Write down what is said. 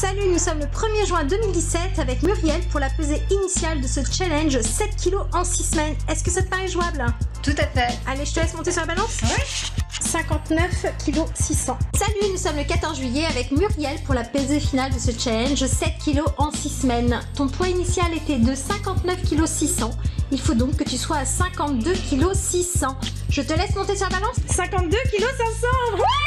Salut, nous sommes le 1er juin 2017 avec Muriel pour la pesée initiale de ce challenge 7 kg en 6 semaines. Est-ce que ça te paraît jouable? Tout à fait. Allez, je te laisse monter sur la balance. Ouais. 59 kg 600. Salut, nous sommes le 14 juillet avec Muriel pour la pesée finale de ce challenge 7 kg en 6 semaines. Ton poids initial était de 59 kg 600. Il faut donc que tu sois à 52 kg 600. Je te laisse monter sur la balance. 52 kg 500. Ouais.